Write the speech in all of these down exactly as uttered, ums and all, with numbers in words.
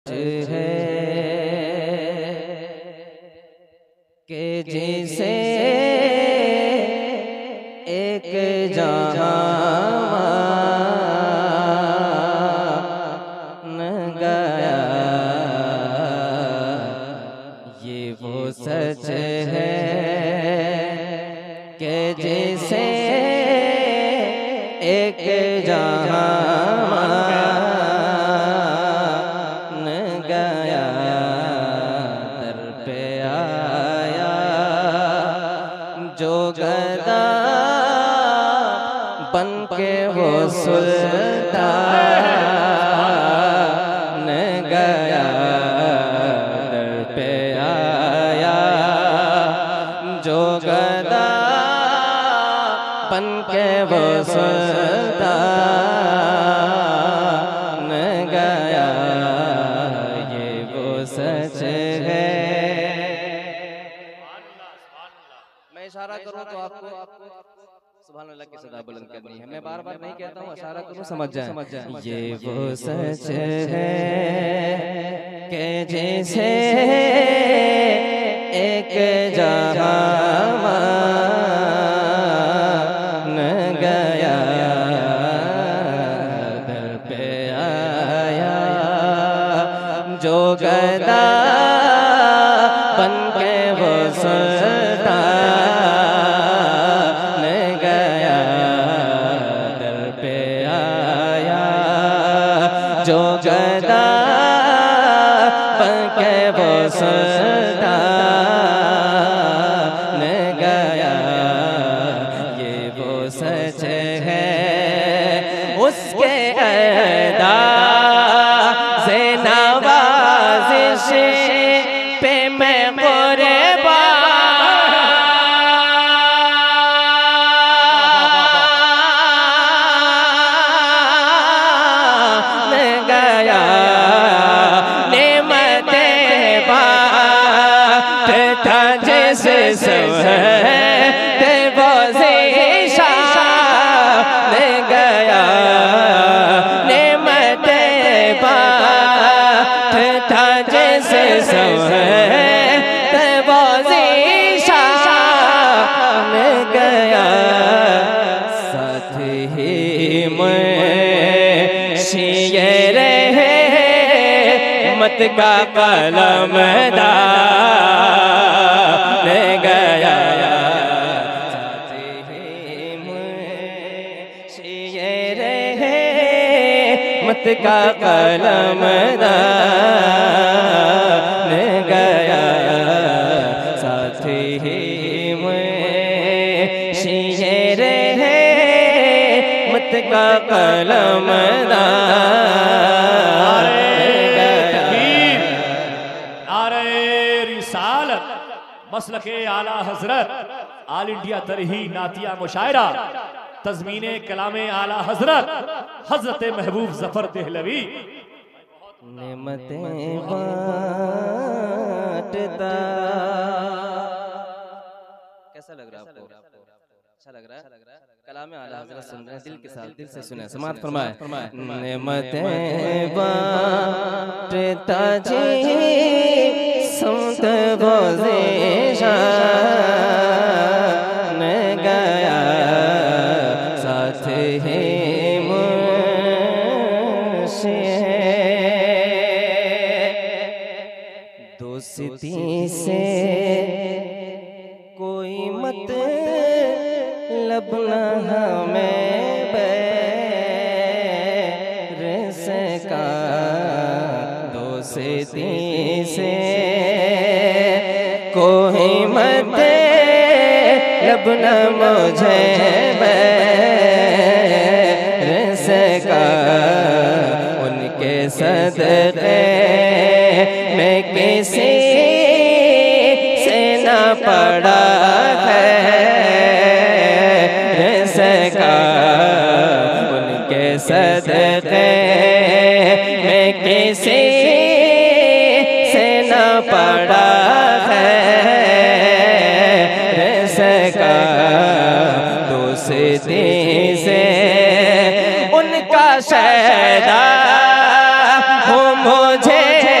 है कि जिसे एक जहान गया, ये वो सच है कि जिसे एक जहान गया, दर पे आया जो गदा बन के वो सुल्तान गया, दर पे आया जो गदा बन के वो सुल्तान गया, ये वो सच है। मैं इशारा करूं तो आपको सुभान अल्लाह की सदा बुलंद करनी है। मैं बार बार नहीं कहता हूँ, इशारा करूं समझ जाए। ये वो सच है कि जैसे एक जहान गया, दर पे आया जो गदा बन के वो सुल्तान गया, दर पे आया जो गदा बन के वो सुल्तान गया, ये वो सच है। उसके अदा से नवाज़िश पे मैं कुर्बान गया, नेमते बाँटता जैसे सब ते वो ज़ीशान गया, नेमते बाँटता जैसे सब ते वो ज़ीशान गया, साथ ही मुंशीए रहमत का कलमदान गया, साथ ही मुंशीए रहमत का कलमदान गया, साथ ही मुंशीए रहमत का कलमदान मसलके आला हजरत आल इंडिया तरही नातिया मुशायरा तज़मीने कलामे आला हजरत हजरत महबूब जफर देहलवी। नेमतें बाँटता, कैसा लग रहा है आपको? अच्छा लग रहा है? कलामे आला हजरत सुन रहे हैं, दिल के साथ दिल से सुने, समात फरमाए। नेमतें बाँटता जी सुनत वो ज़ीशान गया, साथ ही मुंशीए दोस्ती से कोई मतलब न हमें बैर से का, दोस्ती से कोई मतलब न मुझे बैर से का, उनके सदक़े में किसी से न पड़ा खैर से का, उनके सदक़े में किसी से न पड़ा खैर से का, दोस्ती से उनका शैदा हो मुझे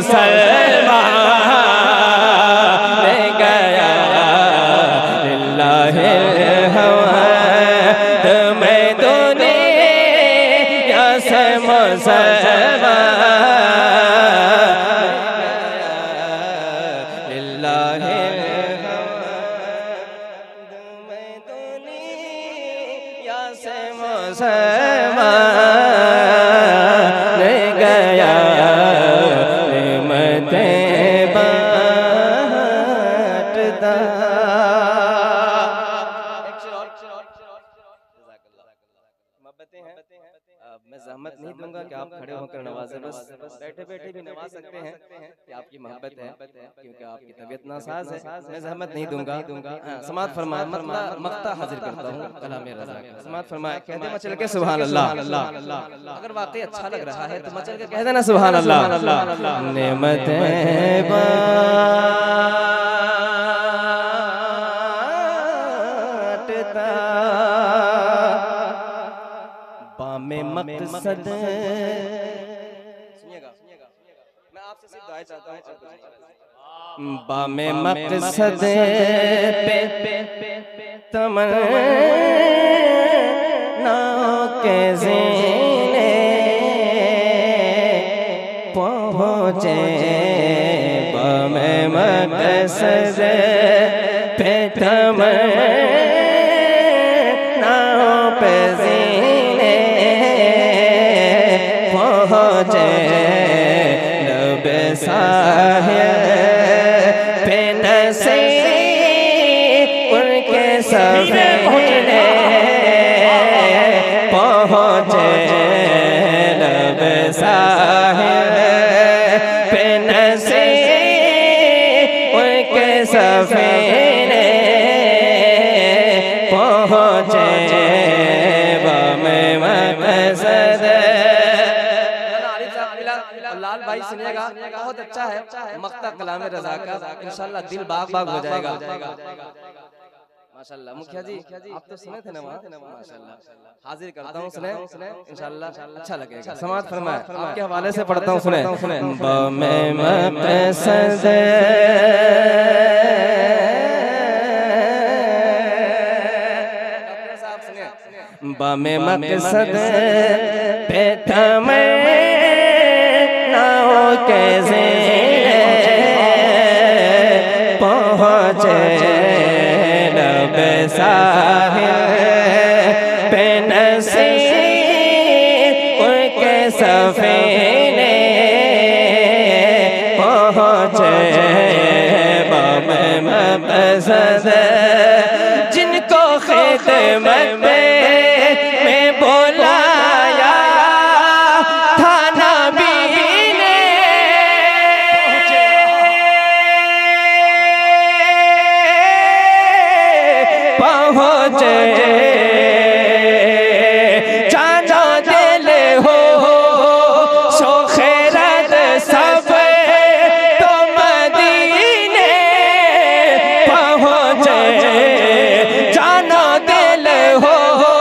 मुसलमान गया लिल्लाहि हवा मैं दुनिया से मुसलमान लिल्लाहि मैं दुनिया से मुसलमान गया नेमतें बांटता। मैं ज़हमत नहीं दूंगा कि आप खड़े होकर नवाजे, बस बैठे बैठे भी नवाज सकते हैं कि आपकी मोहब्बत है, क्योंकि आपकी तबीयत नासाज है। मैं ज़हमत नहीं दूंगा। समात फरमाए, मतलब मक्ता हाजिर करता हूँ कलामे रज़ा का। समात फरमाए, कहते मचल के सुभान अल्लाह। अगर वाकई अच्छा लग रहा है तो मचल के कह देना सुभान अल्लाह। नेमतें बांटता बामे मकसद। सुनिएगा, मैं आपसे सिर्फ दुआ चाहता हूं। बामे मकसद पे तमन्नाओं के ज़ीने पहुँचे। बामे मकसद पे तमन्नाओं पे ज़ीने पहुँचे। लब साहिल पे नसीब उनके सफीने पहुँचे। लब साहिल पे नसीब उनके सफीने पहुँचे। लाल भाई सुनिएगा, बहुत अच्छा है मक्ता कलामे रज़ा का। इंशाल्लाह दिल बाग बाग हो जाएगा माशाल्लाह। मुखिया जी आप तो सुने थे ना वहाँ, माशाल्लाह। हाजिर करता हूँ, सुने इंशाल्लाह अच्छा लगेगा। समात फरमाए, आपके हवाले से पढ़ता हूँ, सुने। बामे मकसद बामे मकसद पे तमन्नाओं के ज़ीने पहुँचे। लब साहिल पे नसीब उनके सफीने पहुँचे। बामे मकसद जिनको खिदमत में बुलाया था नबी ने, पहुँचे। जानो दिल हो शोखरत सब तो मदीने पहुँचे। जानो दिल हो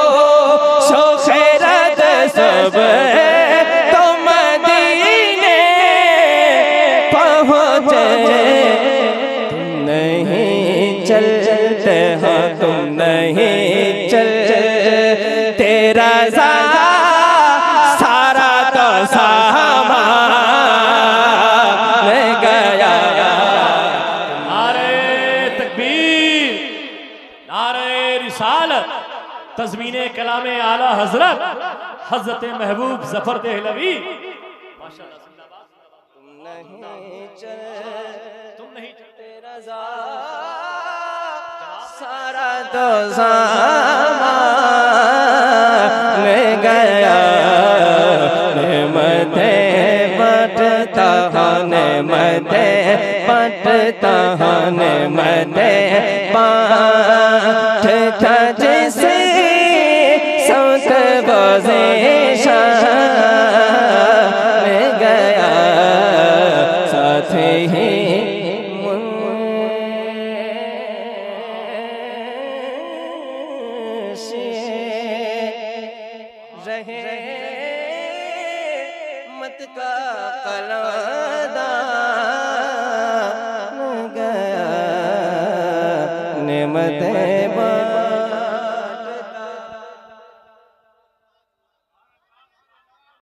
सब तो मदीने पहुँचे। तुम नहीं चलते हो, तुम नहीं चलते रज़ा सारा तो सामान गया। नारे तकबीर, नारे रिसालत, तज़मीने कलामे आला हजरत हजरत महबूब जफर देहलवी। तुम नहीं चल तुम नहीं चलते रज़ा सारा तो सामान गया। नेमतें बांटता नेमतें बांटता नेमतें बांटता जैसे संत बज़े शान गया। साथ ही रहे मत का कलादा नेमतें